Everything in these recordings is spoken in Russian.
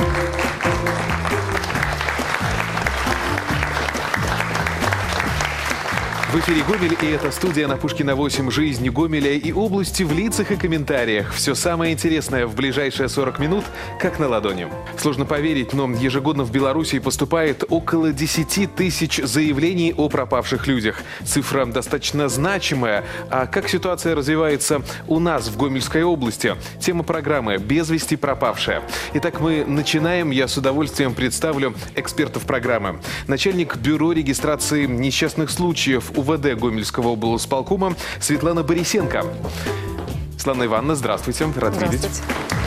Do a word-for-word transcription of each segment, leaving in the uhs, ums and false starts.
В эфире Гомель, и это студия на Пушкина восемь. Жизнь Гомеля и области в лицах и комментариях. Все самое интересное в ближайшие сорок минут, как на ладони. Сложно поверить, но ежегодно в Беларуси поступает около десяти тысяч заявлений о пропавших людях. Цифра достаточно значимая. А как ситуация развивается у нас в Гомельской области? Тема программы «Без вести пропавшая». Итак, мы начинаем. Я с удовольствием представлю экспертов программы. Начальник бюро регистрации несчастных случаев УВД Гомельского облсполкома Светлана Борисенко. Светлана Ивановна, здравствуйте. Рад Здравствуйте. видеть.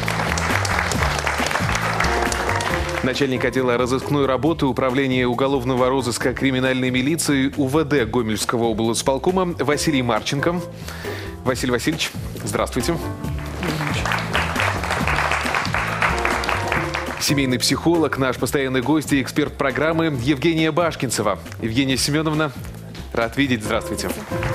Начальник отдела разыскной работы Управления уголовного розыска криминальной милиции УВД Гомельского облсполкома Василий Марченко. Василий Васильевич, здравствуйте. Семейный психолог, наш постоянный гость и эксперт программы Евгения Башкинцева. Евгения Семеновна, рад видеть. Здравствуйте.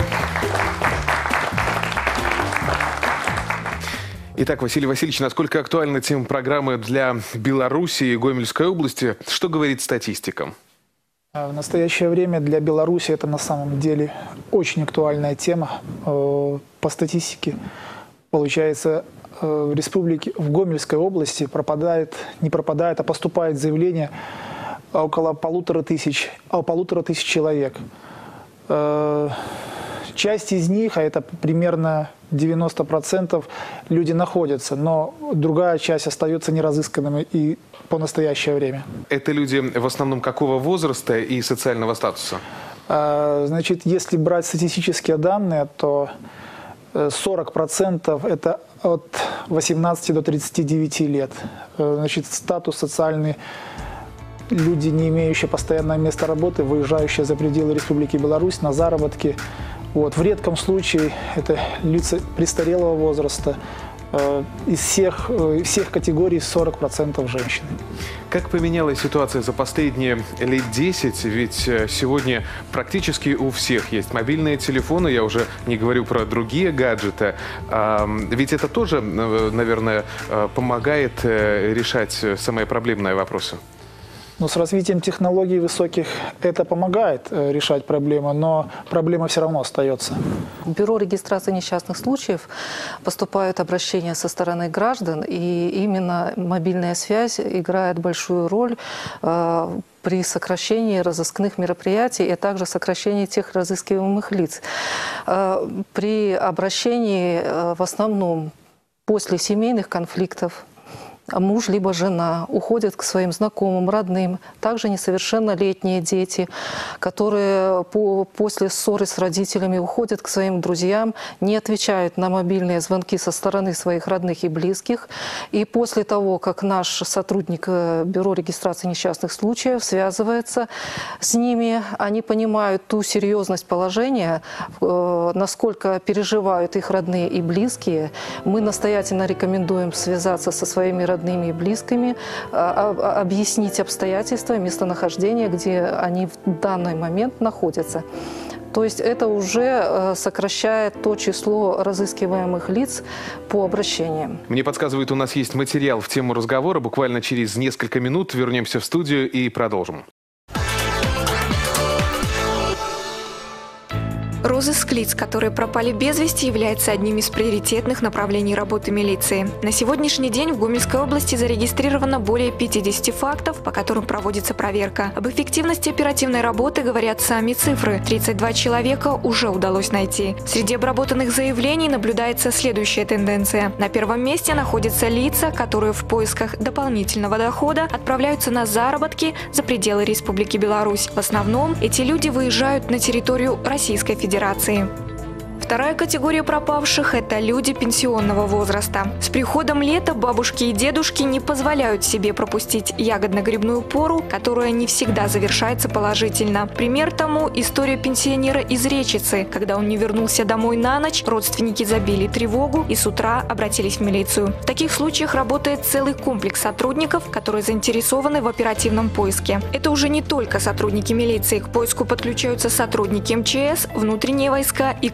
Итак, Василий Васильевич, насколько актуальна тема программы для Беларуси и Гомельской области? Что говорит статистика? В настоящее время для Беларуси это на самом деле очень актуальная тема. По статистике, получается, в республике, в Гомельской области пропадает, не пропадает, а поступает заявление около полутора тысяч, о полутора тысяч человек. Часть из них, а это примерно девяносто процентов, люди находятся, но другая часть остается неразысканными и по настоящее время. Это люди в основном какого возраста и социального статуса? Значит, если брать статистические данные, то сорок процентов это от восемнадцати до тридцати девяти лет. Значит, статус социальный. Люди, не имеющие постоянного места работы, выезжающие за пределы Республики Беларусь на заработки. Вот. В редком случае это лица престарелого возраста. Из всех, всех категорий сорок процентов женщин. Как поменялась ситуация за последние лет десять? Ведь сегодня практически у всех есть мобильные телефоны, я уже не говорю про другие гаджеты. Ведь это тоже, наверное, помогает решать самые проблемные вопросы. Но с развитием технологий высоких это помогает э, решать проблемы, но проблема все равно остается. В Бюро регистрации несчастных случаев поступают обращения со стороны граждан, и именно мобильная связь играет большую роль э, при сокращении разыскных мероприятий и также сокращении тех разыскиваемых лиц. Э, при обращении э, в основном после семейных конфликтов, муж либо жена уходят к своим знакомым, родным, также несовершеннолетние дети, которые по, после ссоры с родителями уходят к своим друзьям, не отвечают на мобильные звонки со стороны своих родных и близких. И после того, как наш сотрудник Бюро регистрации несчастных случаев связывается с ними, они понимают ту серьезность положения, насколько переживают их родные и близкие. Мы настоятельно рекомендуем связаться со своими родными и близкими, объяснить обстоятельства, местонахождение, где они в данный момент находятся. То есть это уже сокращает то число разыскиваемых лиц по обращениям. Мне подсказывают, у нас есть материал в тему разговора. Буквально через несколько минут вернемся в студию и продолжим. Розыск лиц, которые пропали без вести, является одним из приоритетных направлений работы милиции. На сегодняшний день в Гомельской области зарегистрировано более пятидесяти фактов, по которым проводится проверка. Об эффективности оперативной работы говорят сами цифры. тридцать два человека уже удалось найти. Среди обработанных заявлений наблюдается следующая тенденция. На первом месте находятся лица, которые в поисках дополнительного дохода отправляются на заработки за пределы Республики Беларусь. В основном эти люди выезжают на территорию Российской Федерации. Федерации. Вторая категория пропавших – это люди пенсионного возраста. С приходом лета бабушки и дедушки не позволяют себе пропустить ягодно-грибную пору, которая не всегда завершается положительно. Пример тому – история пенсионера из Речицы. Когда он не вернулся домой на ночь, родственники забили тревогу и с утра обратились в милицию. В таких случаях работает целый комплекс сотрудников, которые заинтересованы в оперативном поиске. Это уже не только сотрудники милиции. К поиску подключаются сотрудники эм че эс, внутренние войска и, конечно,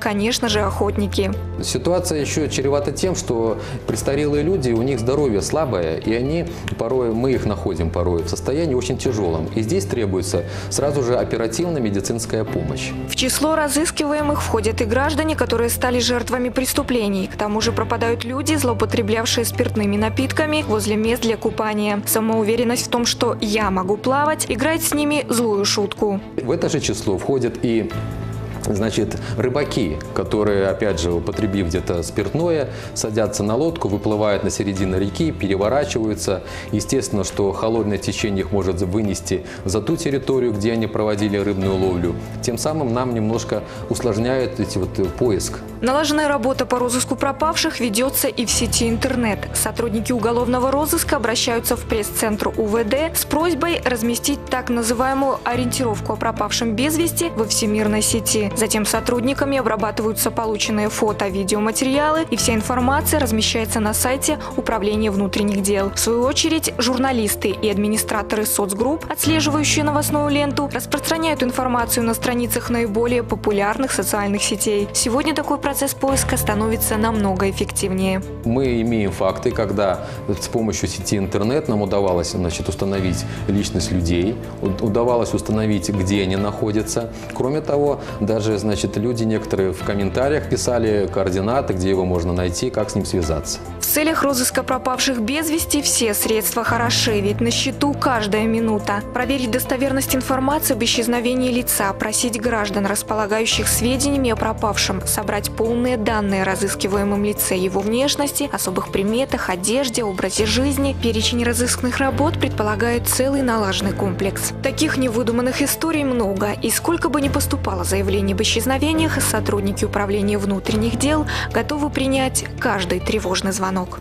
конечно же, охотники. Ситуация еще чревата тем, что престарелые люди, у них здоровье слабое, и они порой, мы их находим порой в состоянии очень тяжелом. И здесь требуется сразу же оперативная медицинская помощь. В число разыскиваемых входят и граждане, которые стали жертвами преступлений. К тому же пропадают люди, злоупотреблявшие спиртными напитками возле мест для купания. Самоуверенность в том, что я могу плавать, играет с ними злую шутку. В это же число входят и Значит, рыбаки, которые, опять же, употребив где-то спиртное, садятся на лодку, выплывают на середину реки, переворачиваются. Естественно, что холодное течение их может вынести за ту территорию, где они проводили рыбную ловлю. Тем самым нам немножко усложняет эти вот поиск. Налаженная работа по розыску пропавших ведется и в сети интернет. Сотрудники уголовного розыска обращаются в пресс-центр У В Д с просьбой разместить так называемую ориентировку о пропавшем без вести во всемирной сети. Затем сотрудниками обрабатываются полученные фото, видеоматериалы, и вся информация размещается на сайте Управления внутренних дел. В свою очередь, журналисты и администраторы соцгрупп, отслеживающие новостную ленту, распространяют информацию на страницах наиболее популярных социальных сетей. Сегодня такой процесс поиска становится намного эффективнее. Мы имеем факты, когда с помощью сети интернет нам удавалось, значит, установить личность людей, удавалось установить, где они находятся. Кроме того, даже Значит, люди некоторые в комментариях писали координаты, где его можно найти, как с ним связаться. В целях розыска пропавших без вести все средства хороши, ведь на счету каждая минута. Проверить достоверность информации об исчезновении лица, просить граждан, располагающих сведениями о пропавшем, собрать полные данные о разыскиваемом лице, его внешности, особых приметах, одежде, образе жизни. Перечень разыскных работ предполагает целый налаженный комплекс. Таких невыдуманных историй много, и сколько бы ни поступало заявлений об исчезновениях, сотрудники Управления внутренних дел готовы принять каждый тревожный звонок.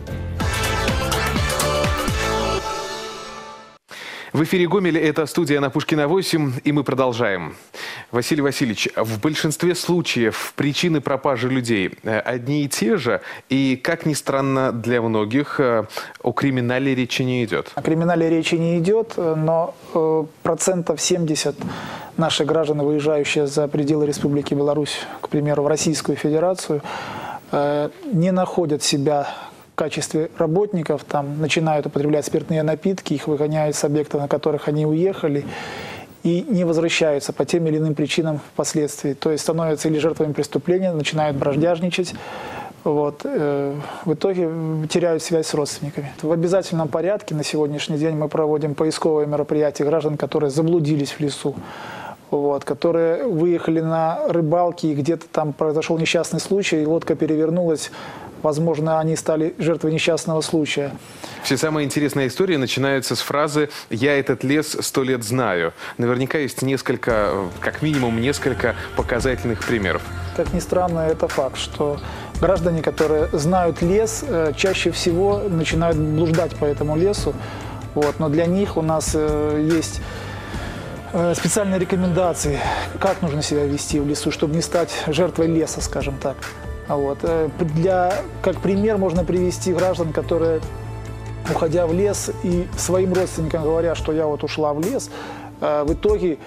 В эфире Гомеля, это студия на Пушкина восемь, и мы продолжаем. Василий Васильевич, в большинстве случаев причины пропажи людей одни и те же, и, как ни странно для многих, о криминале речи не идет. О криминале речи не идет, но э, процентов семьдесят наших граждан, выезжающие за пределы Республики Беларусь, к примеру, в Российскую Федерацию, э, не находят себя в качестве работников, там начинают употреблять спиртные напитки, их выгоняют с объектов, на которых они уехали, и не возвращаются по тем или иным причинам впоследствии. То есть становятся или жертвами преступления, начинают бродяжничать, вот, э, в итоге теряют связь с родственниками. В обязательном порядке на сегодняшний день мы проводим поисковые мероприятия граждан, которые заблудились в лесу, вот, которые выехали на рыбалки, и где-то там произошел несчастный случай, и лодка перевернулась. Возможно, они стали жертвой несчастного случая. Все самые интересные истории начинаются с фразы «я этот лес сто лет знаю». Наверняка есть несколько, как минимум несколько показательных примеров. Как ни странно, это факт, что граждане, которые знают лес, чаще всего начинают блуждать по этому лесу. Вот. Но для них у нас есть специальные рекомендации, как нужно себя вести в лесу, чтобы не стать жертвой леса, скажем так. Вот. Для, как пример можно привести граждан, которые, уходя в лес и своим родственникам говоря, что я вот ушла в лес, в итоге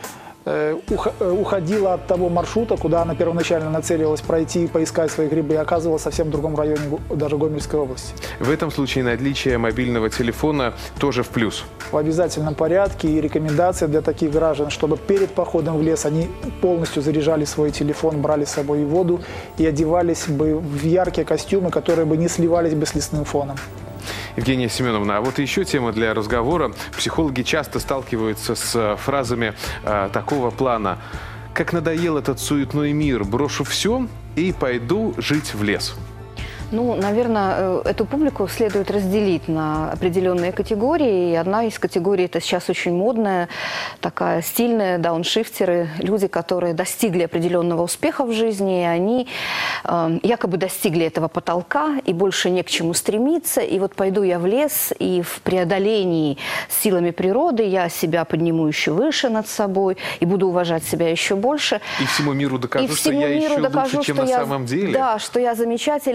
уходила от того маршрута, куда она первоначально нацеливалась пройти и поискать свои грибы, и оказывалась совсем в другом районе, даже Гомельской области. В этом случае наличие мобильного телефона тоже в плюс. В обязательном порядке, и рекомендация для таких граждан, чтобы перед походом в лес они полностью заряжали свой телефон, брали с собой воду и одевались бы в яркие костюмы, которые бы не сливались бы с лесным фоном. Евгения Семеновна, а вот еще тема для разговора. Психологи часто сталкиваются с фразами э, такого плана: «Как надоел этот суетной мир, брошу все и пойду жить в лес». Ну, наверное, эту публику следует разделить на определенные категории. И одна из категорий – это сейчас очень модная, такая стильная, дауншифтеры, люди, которые достигли определенного успеха в жизни, и они э, якобы достигли этого потолка, и больше не к чему стремиться. И вот пойду я в лес, и в преодолении силами природы я себя подниму еще выше над собой, и буду уважать себя еще больше. И всему миру докажу, и что всему я миру еще докажу, лучше, чем что на я, самом деле. Да, что я замечателен.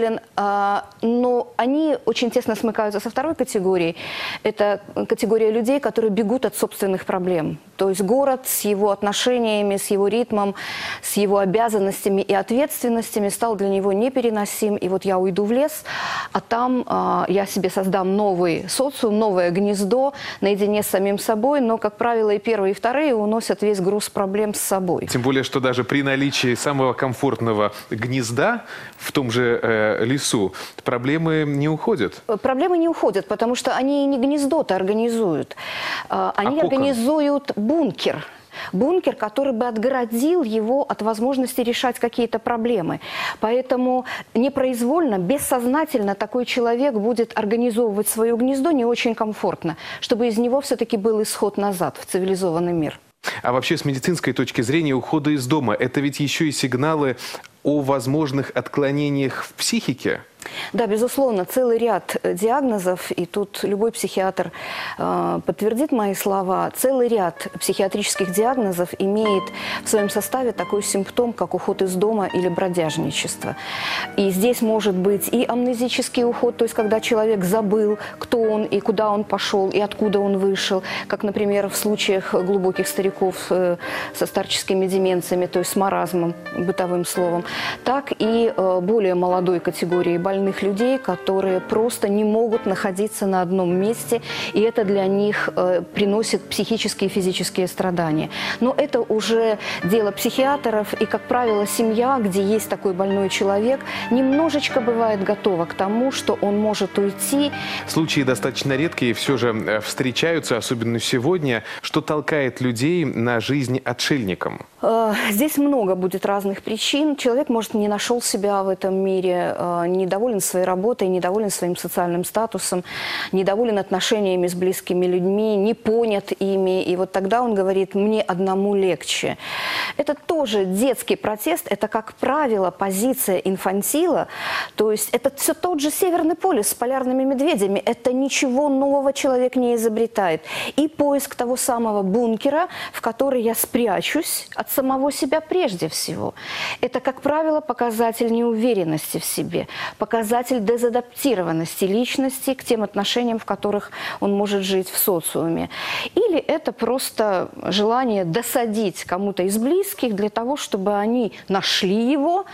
но они очень тесно смыкаются со второй категорией. Это категория людей, которые бегут от собственных проблем. То есть город с его отношениями, с его ритмом, с его обязанностями и ответственностями стал для него непереносим. И вот я уйду в лес, а там э, я себе создам новый социум, новое гнездо наедине с самим собой. Но, как правило, и первые, и вторые уносят весь груз проблем с собой. Тем более, что даже при наличии самого комфортного гнезда в том же э, лесу проблемы не уходят. Проблемы не уходят, потому что они не гнездо-то организуют. Они а организуют бункер. Бункер, который бы отгородил его от возможности решать какие-то проблемы. Поэтому непроизвольно, бессознательно такой человек будет организовывать свое гнездо не очень комфортно, чтобы из него все-таки был исход назад в цивилизованный мир. А вообще, с медицинской точки зрения, ухода из дома – это ведь еще и сигналы о возможных отклонениях в психике? Да, безусловно, целый ряд диагнозов, и тут любой психиатр э, подтвердит мои слова, целый ряд психиатрических диагнозов имеет в своем составе такой симптом, как уход из дома или бродяжничество. И здесь может быть и амнезический уход, то есть когда человек забыл, кто он и куда он пошел, и откуда он вышел, как, например, в случаях глубоких стариков э, со старческими деменциями, то есть с маразмом, бытовым словом, так и э, более молодой категории больных. больных людей, которые просто не могут находиться на одном месте, и это для них э, приносит психические и физические страдания. Но это уже дело психиатров, и, как правило, семья, где есть такой больной человек, немножечко бывает готова к тому, что он может уйти. Случаи достаточно редкие, все же встречаются, особенно сегодня. Что толкает людей на жизнь отшельником? Э, здесь много будет разных причин. Человек, может, не нашел себя в этом мире, э, недоволен своей работой, недоволен своим социальным статусом, недоволен отношениями с близкими людьми, не понят ими. И вот тогда он говорит: мне одному легче. Это тоже детский протест, это, как правило, позиция инфантила. То есть это все тот же Северный полюс с полярными медведями. Это ничего нового человек не изобретает. И поиск того самого бункера, в который я спрячусь от самого себя прежде всего. Это, как правило, показатель неуверенности в себе, показатель дезадаптированности личности к тем отношениям, в которых он может жить в социуме. Или это просто желание досадить кому-то из близких для того, чтобы они нашли его,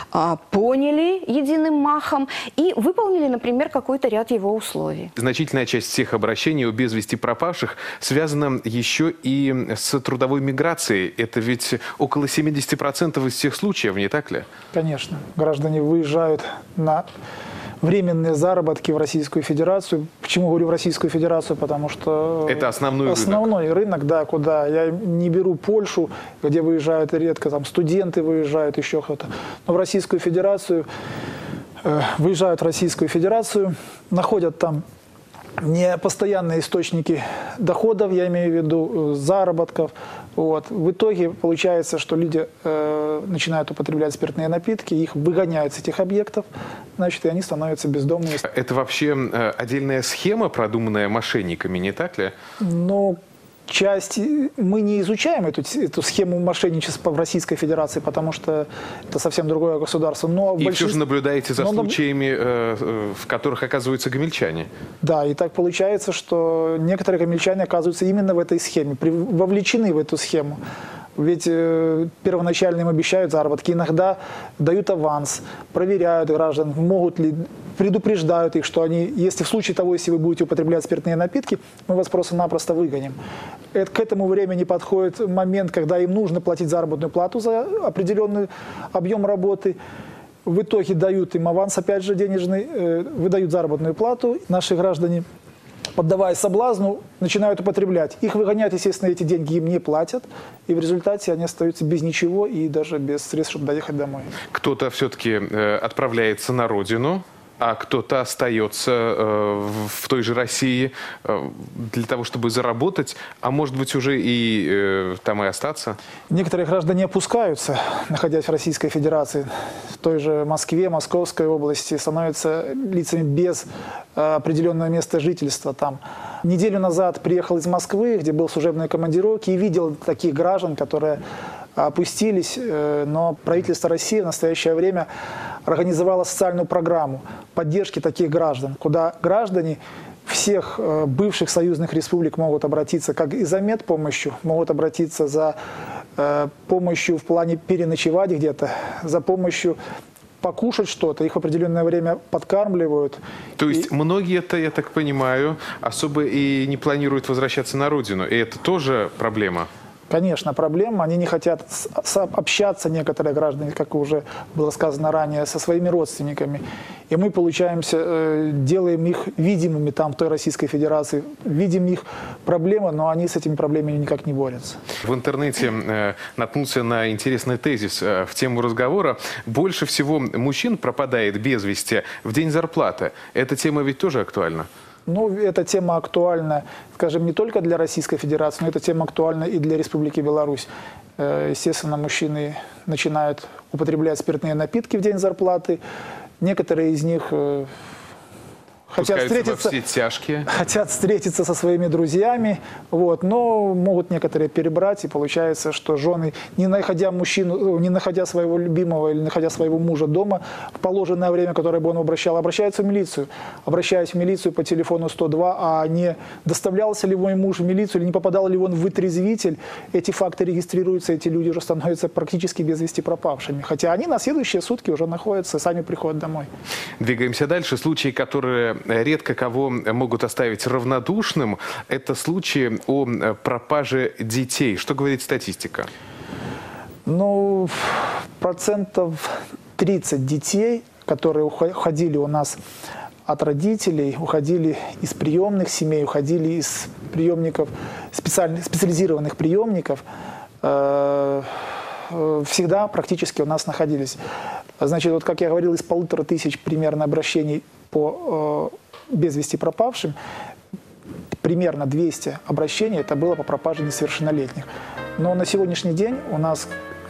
поняли единым махом и выполнили, например, какой-то ряд его условий. Значительная часть всех обращений о без вести пропавших связана еще и с трудовой миграцией. Это ведь около семидесяти процентов из всех случаев, не так ли? Конечно. Граждане выезжают на временные заработки в Российскую Федерацию. Почему говорю в Российскую Федерацию? Потому что это основной, основной рынок. рынок, да, куда я не беру Польшу, где выезжают редко, там студенты выезжают, еще кто-то. Но в Российскую Федерацию э, выезжают в Российскую Федерацию, находят там не постоянные источники доходов, я имею в виду заработков. Вот. В итоге получается, что люди э, начинают употреблять спиртные напитки, их выгоняют с этих объектов, значит, и они становятся бездомными. Это вообще э, отдельная схема, продуманная мошенниками, не так ли? Ну, часть, мы не изучаем эту, эту схему мошенничества в Российской Федерации, потому что это совсем другое государство. Но и большинство... все же наблюдаете за Но... случаями, э, в которых оказываются гомельчане. Да, и так получается, что некоторые гомельчане оказываются именно в этой схеме, при... вовлечены в эту схему. Ведь э, первоначально им обещают заработки, иногда дают аванс, проверяют граждан, могут ли, предупреждают их, что они, если в случае того, если вы будете употреблять спиртные напитки, мы вас просто-напросто выгоним. Это, к этому времени подходит момент, когда им нужно платить заработную плату за определенный объем работы. В итоге дают им аванс, опять же, денежный, э, выдают заработную плату, наши граждане, поддаваясь соблазну, начинают употреблять. Их выгоняют, естественно, эти деньги им не платят, и в результате они остаются без ничего и даже без средств, чтобы доехать домой. Кто-то все-таки э, отправляется на родину, а кто-то остается э, в той же России э, для того, чтобы заработать, а может быть уже и э, там и остаться? Некоторые граждане опускаются, находясь в Российской Федерации, в той же Москве, Московской области, становятся лицами без э, определенного места жительства там. Неделю назад приехал из Москвы, где был в служебной командировке, и видел таких граждан, которые опустились, но правительство России в настоящее время организовала социальную программу поддержки таких граждан, куда граждане всех бывших союзных республик могут обратиться как и за медпомощью, могут обратиться за э, помощью в плане переночевать где-то, за помощью покушать что-то, их в определенное время подкармливают. То есть и... многие-то, я так понимаю, особо и не планируют возвращаться на родину, и это тоже проблема? Конечно, проблема. Они не хотят общаться, некоторые граждане, как уже было сказано ранее, со своими родственниками. И мы, получаемся, делаем их видимыми там, в той Российской Федерации, видим их проблемы, но они с этими проблемами никак не борются. В интернете э, наткнулся на интересный тезис э, в тему разговора. Больше всего мужчин пропадает без вести в день зарплаты. Эта тема ведь тоже актуальна? Ну, эта тема актуальна, скажем, не только для Российской Федерации, но эта тема актуальна и для Республики Беларусь. Естественно, мужчины начинают употреблять спиртные напитки в день зарплаты. Некоторые из них хотят встретиться, во все тяжкие. хотят встретиться со своими друзьями, вот, но могут некоторые перебрать, и получается, что жены, не находя мужчину, не находя своего любимого или находя своего мужа дома в положенное время, которое бы он обращал, обращаются в милицию. Обращаясь в милицию по телефону сто два, а не доставлялся ли мой муж в милицию, или не попадал ли он в вытрезвитель, эти факты регистрируются, эти люди уже становятся практически без вести пропавшими. Хотя они на следующие сутки уже находятся, сами приходят домой. Двигаемся дальше. Случаи, которые редко кого могут оставить равнодушным, это случаи о пропаже детей. Что говорит статистика? Ну, процентов тридцать детей, которые уходили у нас от родителей, уходили из приемных семей, уходили из приемников, специальных, специализированных приемников, э, всегда практически у нас находились. Значит, вот как я говорил, из полутора тысяч примерно обращений по э, без вести пропавшим, примерно двести обращений это было по пропаже несовершеннолетних. Но на сегодняшний день у нас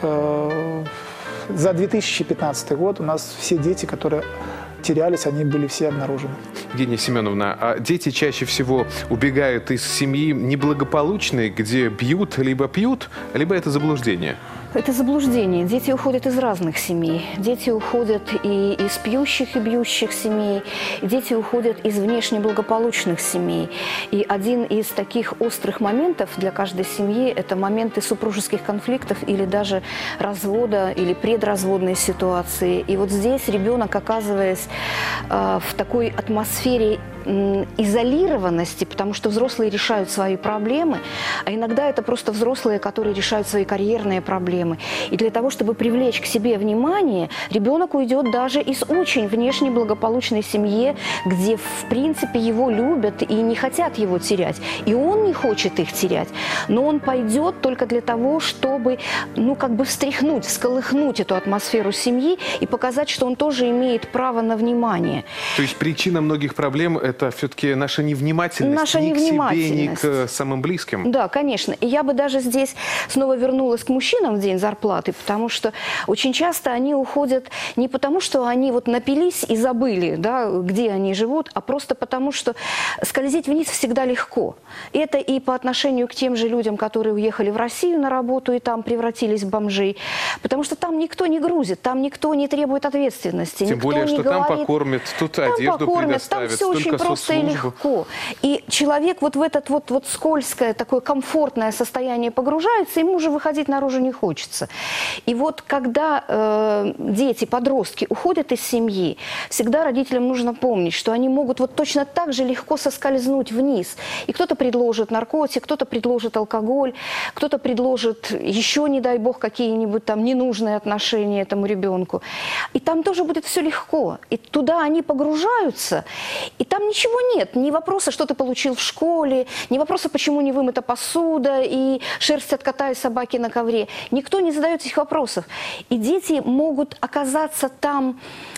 э, за две тысячи пятнадцатый год у нас все дети, которые терялись, они были все обнаружены. Евгения Семеновна, а дети чаще всего убегают из семьи неблагополучной, где бьют, либо пьют, либо это заблуждение? Это заблуждение. Дети уходят из разных семей. Дети уходят и из пьющих и бьющих семей, и дети уходят из внешне благополучных семей. И один из таких острых моментов для каждой семьи – это моменты супружеских конфликтов или даже развода или предразводной ситуации. И вот здесь ребенок, оказываясь э, в такой атмосфере изолированности, потому что взрослые решают свои проблемы, а иногда это просто взрослые, которые решают свои карьерные проблемы. И для того, чтобы привлечь к себе внимание, ребенок уйдет даже из очень внешне благополучной семьи, где, в принципе, его любят и не хотят его терять. И он не хочет их терять, но он пойдет только для того, чтобы, ну, как бы встряхнуть, всколыхнуть эту атмосферу семьи и показать, что он тоже имеет право на внимание. То есть причина многих проблем – это все-таки наша невнимательность, наша ни невнимательность. к себе, ни к самым близким. Да, конечно. И я бы даже здесь снова вернулась к мужчинам в день зарплаты, потому что очень часто они уходят не потому, что они вот напились и забыли, да, где они живут, а просто потому, что скользить вниз всегда легко. Это и по отношению к тем же людям, которые уехали в Россию на работу и там превратились в бомжей, потому что там никто не грузит, там никто не требует ответственности. Тем более, что говорит, там покормят, тут там одежду покормят, предоставят, там все очень просто и легко. И человек вот в этот вот, вот скользкое, такое комфортное состояние погружается, ему уже выходить наружу не хочется. И вот когда э, дети, подростки уходят из семьи, всегда родителям нужно помнить, что они могут вот точно так же легко соскользнуть вниз. И кто-то предложит наркотик, кто-то предложит алкоголь, кто-то предложит еще, не дай бог, какие-нибудь там ненужные отношения этому ребенку. И там тоже будет все легко. И туда они погружаются, и там ничего нет. Ни вопроса, что ты получил в школе, ни вопроса, почему не вымыта посуда и шерсть от кота и собаки на ковре. Никто не задает этих вопросов. И дети могут оказаться там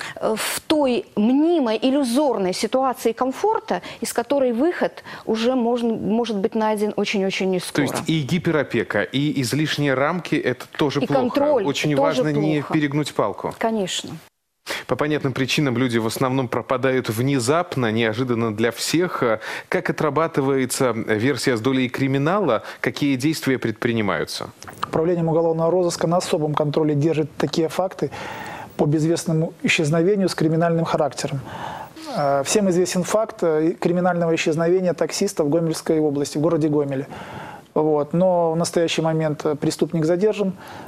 в той мнимой, иллюзорной ситуации комфорта, из которой выход уже можно, может быть найден очень-очень нескоро. То есть и гиперопека, и излишние рамки – это тоже и плохо. Контроль Очень тоже важно плохо. Не перегнуть палку. Конечно. По понятным причинам люди в основном пропадают внезапно, неожиданно для всех. Как отрабатывается версия с долей криминала? Какие действия предпринимаются? Управлением уголовного розыска на особом контроле держит такие факты, по безвестному исчезновению с криминальным характером. Всем известен факт криминального исчезновения таксиста в Гомельской области, в городе Гомеле. Вот. Но в настоящий момент преступник задержан,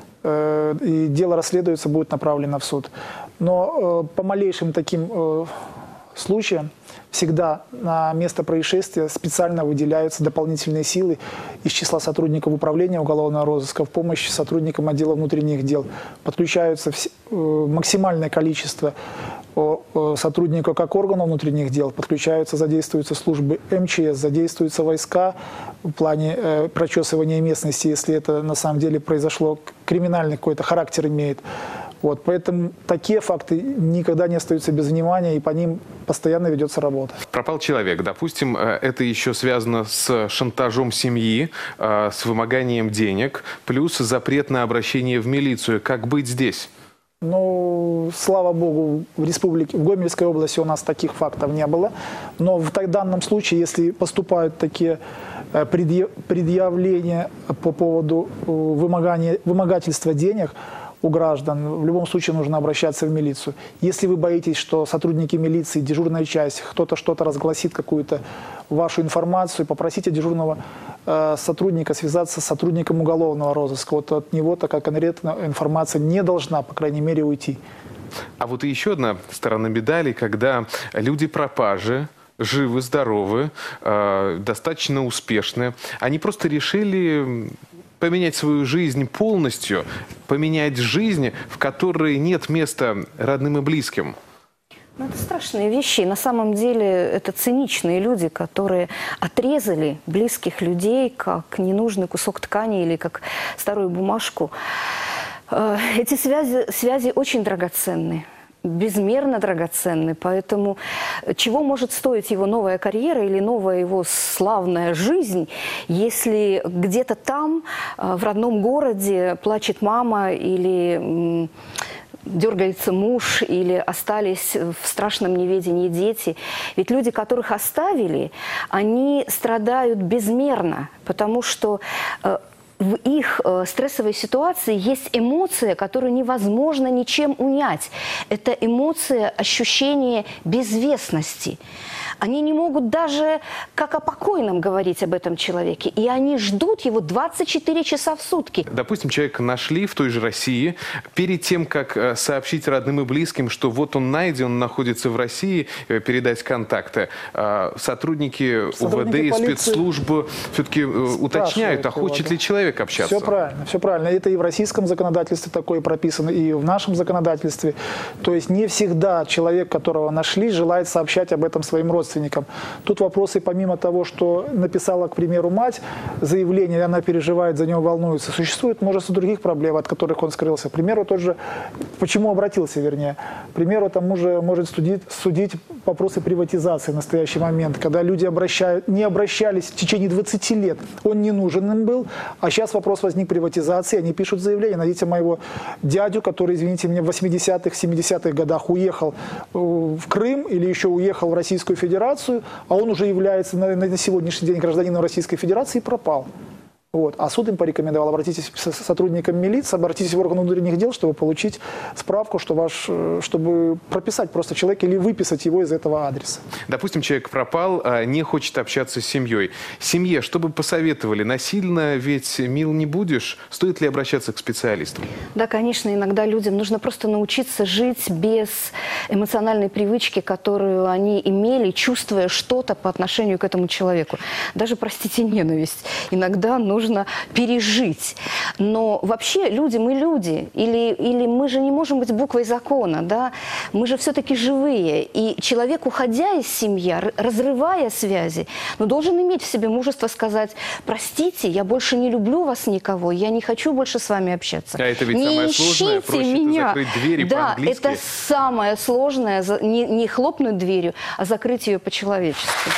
и дело расследуется, будет направлено в суд. Но по малейшим таким случаям всегда на место происшествия специально выделяются дополнительные силы из числа сотрудников управления уголовного розыска в помощь сотрудникам отдела внутренних дел. Подключаются максимальное количество сотрудников как органов внутренних дел, подключаются, задействуются службы эм че эс, задействуются войска в плане э, прочесывания местности, если это на самом деле произошло, криминальный какой-то характер имеет. Вот, поэтому такие факты никогда не остаются без внимания, и по ним постоянно ведется работа. Пропал человек. Допустим, это еще связано с шантажом семьи, с вымоганием денег, плюс запрет на обращение в милицию. Как быть здесь? Ну, слава богу, в республике, в Гомельской области у нас таких фактов не было. Но в данном случае, если поступают такие предъявления по поводу вымогания, вымогательства денег у граждан, в любом случае нужно обращаться в милицию. Если вы боитесь, что сотрудники милиции, дежурная часть, кто-то что-то разгласит, какую-то вашу информацию, попросите дежурного э, сотрудника связаться с сотрудником уголовного розыска. Вот от него такая конкретная информация не должна, по крайней мере, уйти. А вот и еще одна сторона медали, когда люди пропажи, живы, здоровы, э, достаточно успешны, они просто решили поменять свою жизнь полностью, поменять жизнь, в которой нет места родным и близким. Ну, это страшные вещи. На самом деле это циничные люди, которые отрезали близких людей, как ненужный кусок ткани или как старую бумажку. Эти связи, связи очень драгоценны. Безмерно драгоценны, поэтому чего может стоить его новая карьера или новая его славная жизнь, если где-то там, в родном городе, плачет мама или дергается муж, или остались в страшном неведении дети. Ведь люди, которых оставили, они страдают безмерно, потому что в их э, стрессовой ситуации есть эмоция, которую невозможно ничем унять. Это эмоция ощущения безвестности. Они не могут даже как о покойном говорить об этом человеке. И они ждут его двадцать четыре часа в сутки. Допустим, человека нашли в той же России. Перед тем, как сообщить родным и близким, что вот он найден, он находится в России, передать контакты, сотрудники, сотрудники УВД и спецслужбы все-таки уточняют, а хочет ли человек общаться. Все правильно, все правильно. Это и в российском законодательстве такое прописано, и в нашем законодательстве. То есть не всегда человек, которого нашли, желает сообщать об этом своим родственникам. Тут вопросы, помимо того, что написала, к примеру, мать заявление, и она переживает за него, волнуется, существует множество других проблем, от которых он скрылся. К примеру, тот же, почему обратился, вернее. К примеру, там уже может судить, судить вопросы приватизации в настоящий момент, когда люди обращают, не обращались в течение двадцати лет, он не нужен им был, а сейчас вопрос возник приватизации, они пишут заявление. Найдите моего дядю, который, извините меня, в восьмидесятых, семидесятых годах уехал в Крым или еще уехал в Российскую Федерацию, а он уже является на, на сегодняшний день гражданином Российской Федерации и пропал. Вот. А суд им порекомендовал: обратитесь к сотрудникам милиции, обратитесь в органы внутренних дел, чтобы получить справку, что ваш, чтобы прописать просто человека или выписать его из этого адреса. Допустим, человек пропал, не хочет общаться с семьей. Семье, что бы посоветовали? Насильно ведь мил не будешь. Стоит ли обращаться к специалистам? Да, конечно, иногда людям нужно просто научиться жить без эмоциональной привычки, которую они имели, чувствуя что-то по отношению к этому человеку. Даже, простите, ненависть. Иногда нужно нужно пережить. Но вообще люди, мы люди. Или, или мы же не можем быть буквой закона, да? Мы же все-таки живые. И человек, уходя из семьи, разрывая связи, но должен иметь в себе мужество сказать: простите, я больше не люблю вас никого, я не хочу больше с вами общаться. А это ведь не самое сложное, проще меня. закрыть двери да, по-английски. Это самое сложное, не, не хлопнуть дверью, а закрыть ее по-человечески.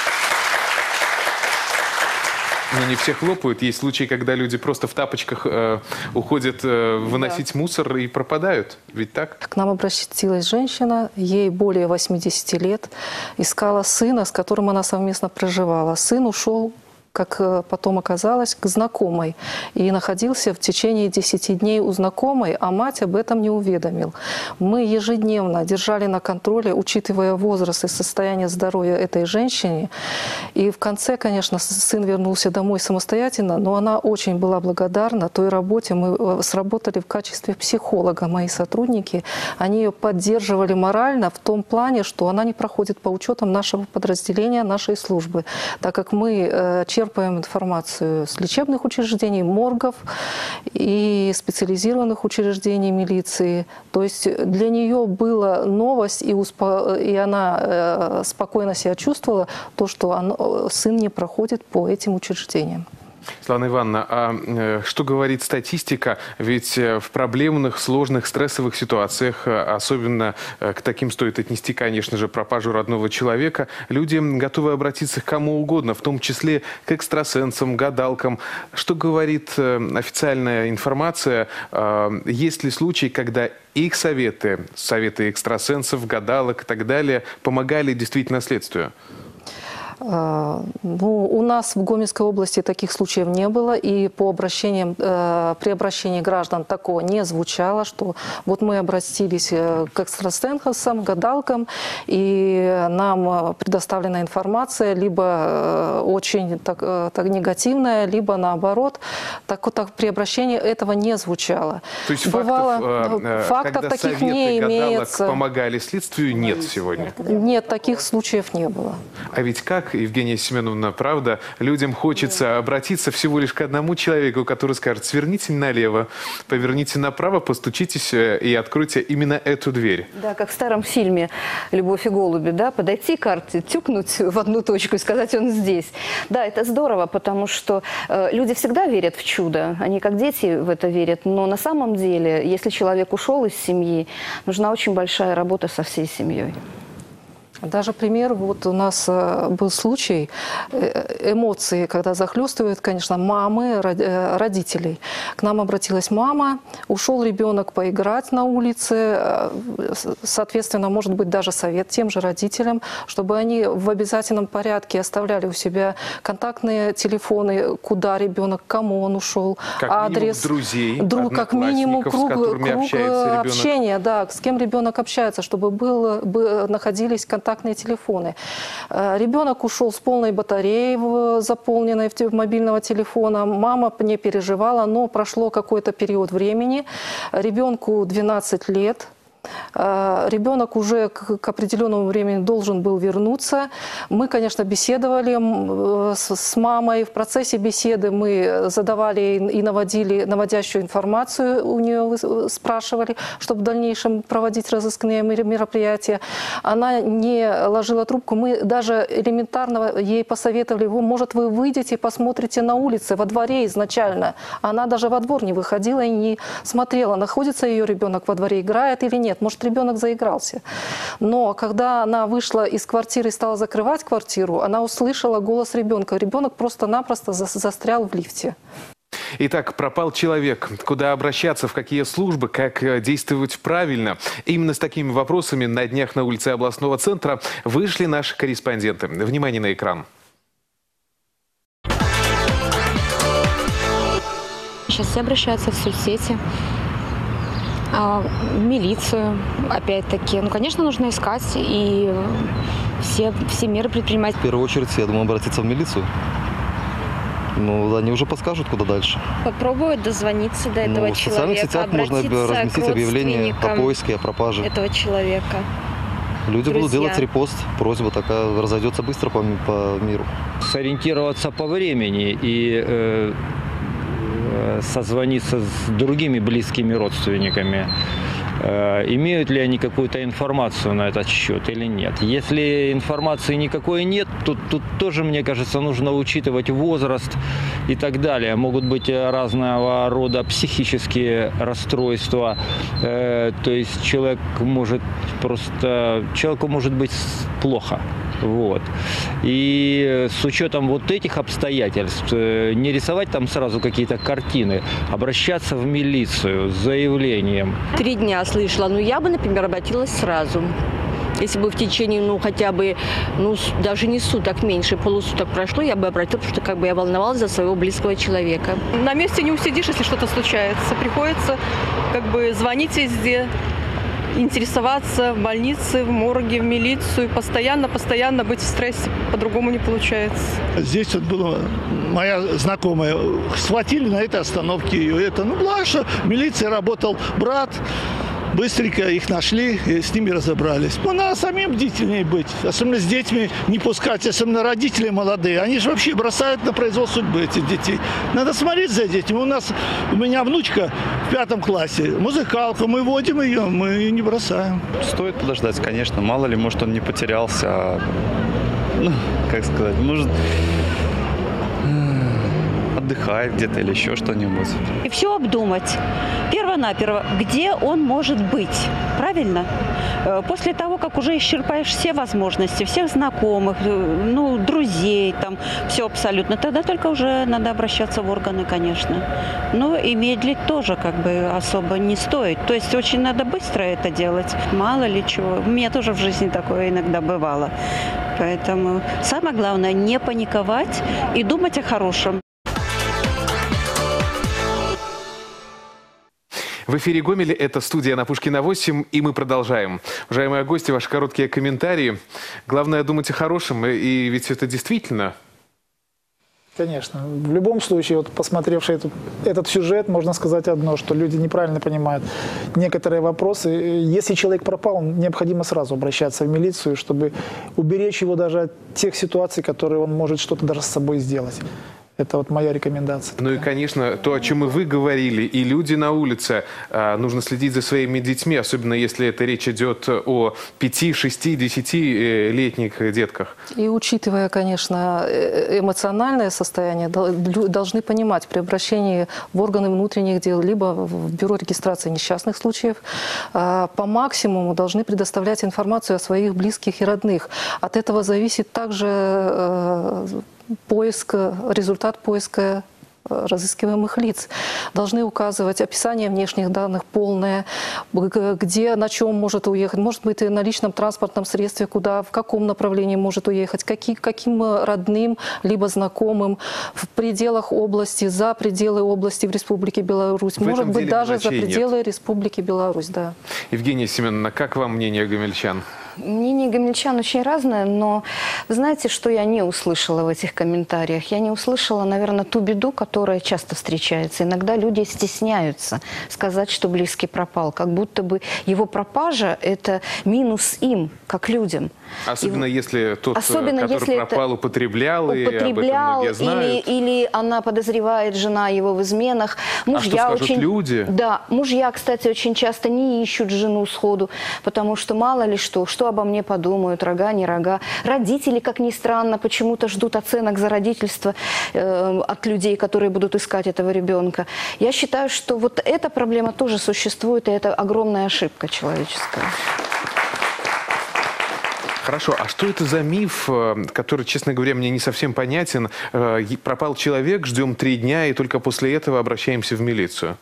Но не все хлопают. Есть случаи, когда люди просто в тапочках э, уходят э, выносить да. мусор и пропадают. Ведь так? К нам обратилась женщина, ей более восьмидесяти лет, искала сына, с которым она совместно проживала. Сын ушел как потом оказалось, к знакомой. И находился в течение десяти дней у знакомой, а мать об этом не уведомил. Мы ежедневно держали на контроле, учитывая возраст и состояние здоровья этой женщины. И в конце, конечно, сын вернулся домой самостоятельно, но она очень была благодарна той работе. Мы сработали в качестве психолога, мои сотрудники. Они ее поддерживали морально в том плане, что она не проходит по учетам нашего подразделения, нашей службы, так как мы э, черпаем информацию с лечебных учреждений, моргов и специализированных учреждений милиции. То есть для нее была новость, и, успо... и она э, спокойно себя чувствовала, то, что он, сын не проходит по этим учреждениям. Светлана Ивановна, а э, что говорит статистика? Ведь э, в проблемных, сложных, стрессовых ситуациях, э, особенно э, к таким стоит отнести, конечно же, пропажу родного человека, люди готовы обратиться к кому угодно, в том числе к экстрасенсам, гадалкам. Что говорит э, официальная информация? Э, есть ли случаи, когда их советы, советы экстрасенсов, гадалок и так далее, помогали действительно следствию? Ну, у нас в Гомельской области таких случаев не было, и по обращениям, при обращении граждан такого не звучало, что вот мы обратились к экстрасенсам, гадалкам, и нам предоставлена информация либо очень так, так негативная, либо наоборот. Так вот, так, при обращении этого не звучало. То есть Бывало, фактов, фактов когда таких советы не гадалок имеется. помогали следствию, нет сегодня? Нет, таких случаев не было. А ведь как, Евгения Семеновна, правда, людям хочется обратиться всего лишь к одному человеку, который скажет: сверните налево, поверните направо, постучитесь и откройте именно эту дверь. Да, как в старом фильме «Любовь и голуби», да, подойти к карте, тюкнуть в одну точку и сказать: он здесь. Да, это здорово, потому что э, люди всегда верят в чудо, они как дети в это верят, но на самом деле, если человек ушел из семьи, нужна очень большая работа со всей семьей. Даже пример, вот у нас был случай, эмоции, когда захлестывают, конечно, мамы, родителей. К нам обратилась мама, ушел ребенок поиграть на улице, соответственно, может быть, даже совет тем же родителям, чтобы они в обязательном порядке оставляли у себя контактные телефоны, куда ребенок, к кому он ушел, как адрес, минимум друзей, друг, как минимум круг, круг общения, да, с кем ребенок общается, чтобы был, бы, находились контактные контактные телефоны. Ребенок ушел с полной батареей, заполненной в мобильного телефона. Мама не переживала, но прошло какой-то период времени. Ребенку двенадцать лет. Ребенок уже к определенному времени должен был вернуться. Мы, конечно, беседовали с мамой. В процессе беседы мы задавали и наводили наводящую информацию у нее, спрашивали, чтобы в дальнейшем проводить разыскные мероприятия. Она не ложила трубку. Мы даже элементарно ей посоветовали: может, вы выйдете и посмотрите на улице, во дворе изначально. Она даже во двор не выходила и не смотрела, находится ее ребенок во дворе, играет или нет. Может, ребенок заигрался. Но когда она вышла из квартиры и стала закрывать квартиру, она услышала голос ребенка. Ребенок просто-напросто застрял в лифте. Итак, пропал человек. Куда обращаться, в какие службы, как действовать правильно? Именно с такими вопросами на днях на улице областного центра вышли наши корреспонденты. Внимание на экран. Сейчас все обращаются в соцсети, в милицию, опять-таки. Ну, конечно, нужно искать и все, все меры предпринимать. В первую очередь, я думаю, обратиться в милицию. Ну, они уже подскажут, куда дальше. Попробовать дозвониться до этого ну, человека. В социальных сетях можно разместить объявление о поиске, о пропаже этого человека. Люди Друзья. будут делать репост, просьба такая разойдется быстро по, по миру. Сориентироваться по времени и э, созвониться с другими близкими родственниками. Имеют ли они какую-то информацию на этот счет или нет. Если информации никакой нет, то тут тоже, мне кажется, нужно учитывать возраст и так далее. Могут быть разного рода психические расстройства. То есть человек может просто, человеку может быть плохо. Вот. И с учетом вот этих обстоятельств не рисовать там сразу какие-то картины, обращаться в милицию с заявлением. Три дня слышала, но я бы, например, обратилась сразу. Если бы в течение, ну, хотя бы, ну, даже не суток, меньше полусуток прошло, я бы обратилась, потому что как бы я волновалась за своего близкого человека. На месте не усидишь, если что-то случается. Приходится как бы звонить везде, интересоваться в больнице, в морге, в милицию. Постоянно, постоянно быть в стрессе. По-другому не получается. Здесь вот была моя знакомая. Схватили на этой остановке ее. Это, ну, благо, что в милиции работал брат. Быстренько их нашли и с ними разобрались. Ну, надо самим бдительнее быть. Особенно с детьми не пускать. Особенно родители молодые. Они же вообще бросают на произвол судьбы этих детей. Надо смотреть за детьми. У нас, у меня внучка в пятом классе. Музыкалка. Мы водим ее, мы ее не бросаем. Стоит подождать, конечно. Мало ли, может, он не потерялся. А, ну, как сказать, может... отдыхает где-то или еще что-нибудь. И все обдумать. Перво-наперво, где он может быть. Правильно? После того, как уже исчерпаешь все возможности, всех знакомых, ну, друзей, там, все абсолютно, тогда только уже надо обращаться в органы, конечно. Но и медлить тоже как бы особо не стоит. То есть очень надо быстро это делать. Мало ли чего. У меня тоже в жизни такое иногда бывало. Поэтому самое главное не паниковать и думать о хорошем. В эфире Гомеля, это студия на Пушкина восемь, и мы продолжаем. Уважаемые гости, ваши короткие комментарии. Главное думать о хорошем, и ведь это действительно... Конечно. В любом случае, вот, посмотревший этот, этот сюжет, можно сказать одно, что люди неправильно понимают некоторые вопросы. Если человек пропал, необходимо сразу обращаться в милицию, чтобы уберечь его даже от тех ситуаций, которые он может что-то даже с собой сделать. Это вот моя рекомендация. Ну и, конечно, то, о чем и вы говорили, и люди на улице, нужно следить за своими детьми, особенно если это речь идет о пяти, шести, десятилетних детках. И учитывая, конечно, эмоциональное состояние, должны понимать, при обращении в органы внутренних дел, либо в бюро регистрации несчастных случаев, по максимуму должны предоставлять информацию о своих близких и родных. От этого зависит также поиск, результат поиска разыскиваемых лиц. Должны указывать описание внешних данных полное, где, на чем может уехать, может быть, и на личном транспортном средстве, куда, в каком направлении может уехать, какие, каким родным, либо знакомым, в пределах области, за пределы области в Республике Беларусь, в может быть, даже за пределы нет. Республики Беларусь. Да. Евгения Семеновна, как вам мнение гомельчан? Мнение гомельчан очень разное, но знаете, что я не услышала в этих комментариях? Я не услышала, наверное, ту беду, которая часто встречается. Иногда люди стесняются сказать, что близкий пропал, как будто бы его пропажа – это минус им, как людям. Особенно и, если тот, особенно который если пропал, употреблял, употреблял, и об этом многие знают. Или, или она подозревает, жена его в изменах. Мужья а что скажут очень, люди? Да, мужья, кстати, очень часто не ищут жену сходу, потому что мало ли что, что обо мне подумают, рога, не рога. Родители, как ни странно, почему-то ждут оценок за родительство э, от людей, которые будут искать этого ребенка. Я считаю, что вот эта проблема тоже существует, и это огромная ошибка человеческая. Хорошо, а что это за миф, который, честно говоря, мне не совсем понятен? Пропал человек, ждем три дня, и только после этого обращаемся в милицию.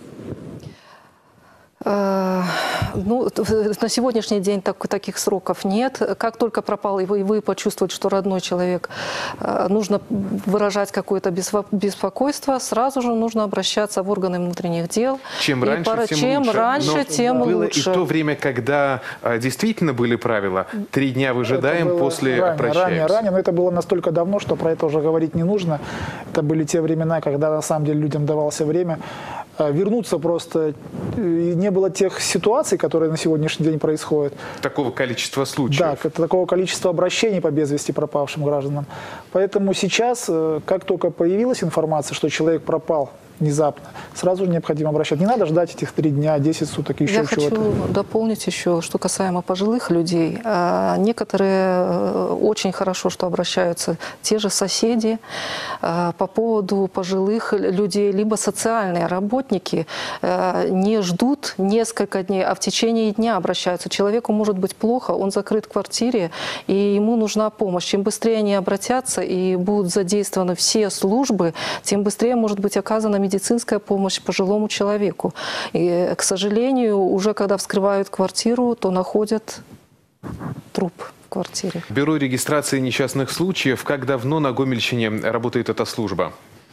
Ну, на сегодняшний день так, таких сроков нет. Как только пропал, и вы, и вы почувствуете, что родной человек, нужно выражать какое-то беспокойство, сразу же нужно обращаться в органы внутренних дел. Чем раньше, пора, тем чем лучше. раньше, Но тем было лучше. И то время, когда действительно были правила, три дня выжидаем, после ранее, обращаемся. Ранее, ранее, но это было настолько давно, что про это уже говорить не нужно. Это были те времена, когда на самом деле людям давалось время вернуться просто. Не было тех ситуаций, которые на сегодняшний день происходят. Такого количества случаев. Да, это такого количества обращений по без вести пропавшим гражданам. Поэтому сейчас, как только появилась информация, что человек пропал внезапно, сразу же необходимо обращаться. Не надо ждать этих три дня, десять суток, еще Я чего-то. хочу дополнить еще, что касаемо пожилых людей. Некоторые очень хорошо, что обращаются те же соседи по поводу пожилых людей, либо социальные работники не ждут несколько дней, а в течение дня обращаются. Человеку может быть плохо, он закрыт в квартире, и ему нужна помощь. Чем быстрее они обратятся и будут задействованы все службы, тем быстрее может быть оказана медицинская помощь пожилому человеку. И, к сожалению, уже когда вскрывают квартиру, то находят труп в квартире. Бюро регистрации несчастных случаев. Как давно на Гомельщине работает эта служба?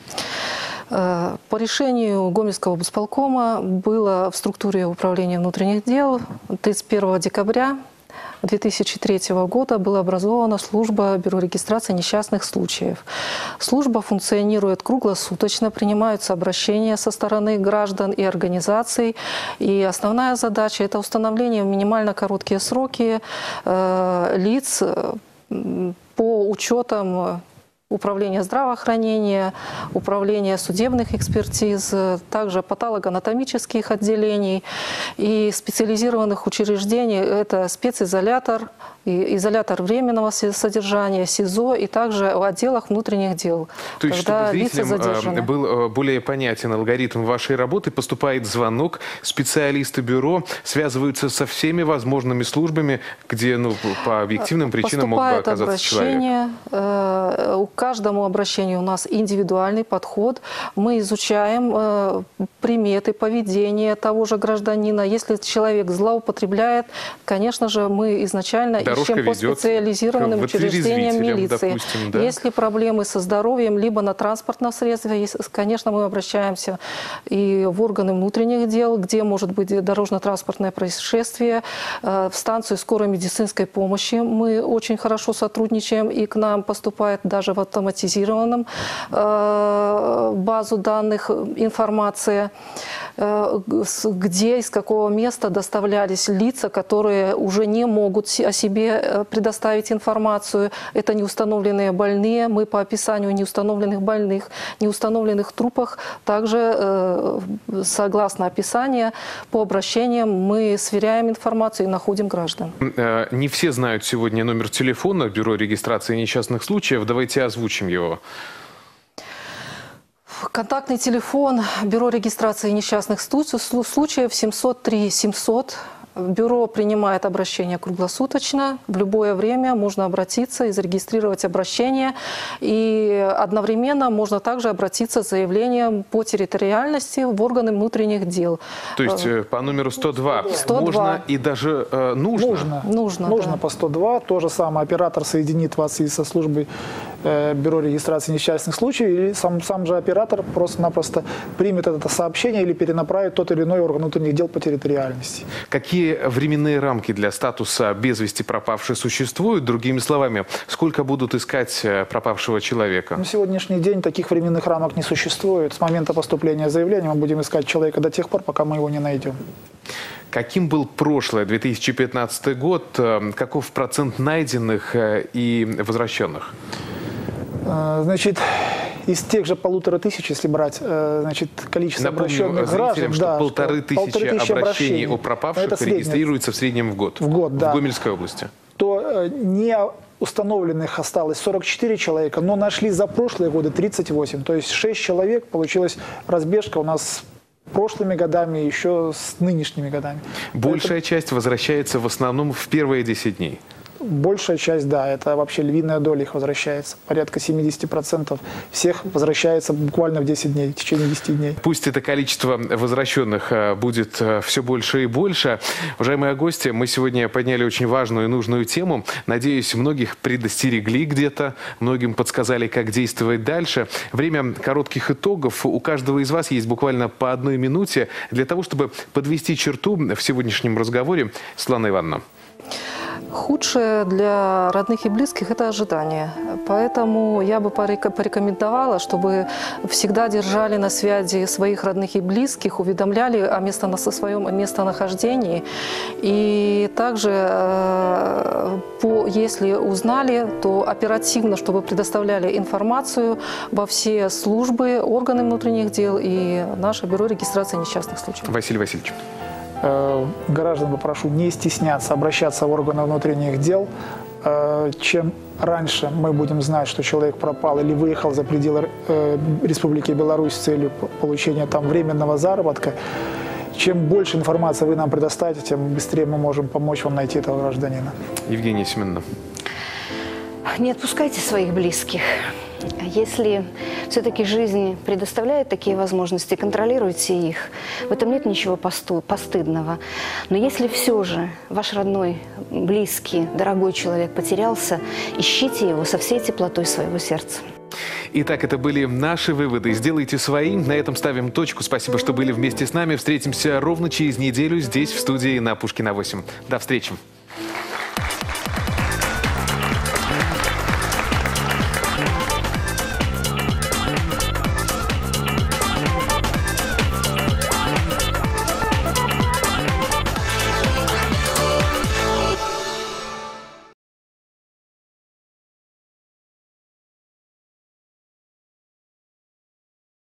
По решению Гомельского облсполкома было в структуре управления внутренних дел тридцать первого декабря две тысячи третьего года была образована служба Бюро регистрации несчастных случаев. Служба функционирует круглосуточно, принимаются обращения со стороны граждан и организаций. И основная задача – это установление в минимально короткие сроки э, лиц э, по учетам управления здравоохранения, управления судебных экспертиз, также патологоанатомических отделений и специализированных учреждений. Это специзолятор, изолятор временного содержания, СИЗО и также в отделах внутренних дел. То есть, чтобы зрителям был более понятен алгоритм вашей работы, поступает звонок, специалисты бюро связываются со всеми возможными службами, где ну, по объективным причинам мог бы оказаться человек. К каждому обращению у нас индивидуальный подход. Мы изучаем э, приметы поведения того же гражданина. Если человек злоупотребляет, конечно же, мы изначально Дорожка ищем по специализированным учреждениям милиции. Допустим, да? Если проблемы со здоровьем, либо на транспортном средстве, конечно, мы обращаемся и в органы внутренних дел, где может быть дорожно-транспортное происшествие, э, в станцию скорой медицинской помощи. Мы очень хорошо сотрудничаем, и к нам поступает даже в автоматизированном э, базу данных информация, э, где, из какого места доставлялись лица, которые уже не могут о себе предоставить информацию. Это неустановленные больные. Мы по описанию неустановленных больных, неустановленных трупах, также э, согласно описанию, по обращениям мы сверяем информацию и находим граждан. Не все знают сегодня номер телефона Бюро регистрации несчастных случаев. Давайте озвучим его. Контактный телефон Бюро регистрации несчастных случаев семьсот три семьсот. Бюро принимает обращения круглосуточно. В любое время можно обратиться и зарегистрировать обращение. И одновременно можно также обратиться с заявлением по территориальности в органы внутренних дел. То есть по номеру сто два, сто два. Можно и даже э, нужно? Нужно. Нужно, нужно да. По сто два. То же самое оператор соединит вас и со службой э, Бюро регистрации несчастных случаев. И сам, сам же оператор просто-напросто примет это сообщение или перенаправит тот или иной орган внутренних дел по территориальности. Какие временные рамки для статуса без вести пропавший существуют? Другими словами, сколько будут искать пропавшего человека? На сегодняшний день таких временных рамок не существует. С момента поступления заявления мы будем искать человека до тех пор, пока мы его не найдем. Каким был прошлый две тысячи пятнадцатый год? Каков процент найденных и возвращенных? Значит, из тех же полутора тысяч, если брать, значит, количество Напомню обращенных граждан, что да, полторы что тысячи, полторы тысячи обращений, обращений о пропавших это регистрируется в среднем в год. В год, да. В Гомельской области. То не установленных осталось сорок четыре человека, но нашли за прошлые годы тридцать восемь. То есть шесть человек, получилась разбежка у нас с прошлыми годами, еще с нынешними годами. Большая Поэтому часть возвращается в основном в первые десять дней. Большая часть, да, это вообще львиная доля их возвращается. Порядка семьдесят процентов всех возвращается буквально в десять дней, в течение десяти дней. Пусть это количество возвращенных будет все больше и больше. Уважаемые гости, мы сегодня подняли очень важную и нужную тему. Надеюсь, многих предостерегли где-то, многим подсказали, как действовать дальше. Время коротких итогов. У каждого из вас есть буквально по одной минуте для того, чтобы подвести черту в сегодняшнем разговоре. Светлана Ивановна. Худшее для родных и близких – это ожидание. Поэтому я бы порекомендовала, чтобы всегда держали на связи своих родных и близких, уведомляли о, место, о своем местонахождении. И также, если узнали, то оперативно, чтобы предоставляли информацию во все службы, органы внутренних дел и наше Бюро регистрации несчастных случаев. Василий Васильевич. Граждан попрошу не стесняться, обращаться в органы внутренних дел. Чем раньше мы будем знать, что человек пропал или выехал за пределы Республики Беларусь с целью получения там временного заработка, чем больше информации вы нам предоставите, тем быстрее мы можем помочь вам найти этого гражданина. Евгения Семеновна. Не отпускайте своих близких. Если все-таки жизнь предоставляет такие возможности, контролируйте их. В этом нет ничего посту, постыдного. Но если все же ваш родной, близкий, дорогой человек потерялся, ищите его со всей теплотой своего сердца. Итак, это были наши выводы. Сделайте свои. На этом ставим точку. Спасибо, что были вместе с нами. Встретимся ровно через неделю здесь, в студии на Пушкина восемь. До встречи.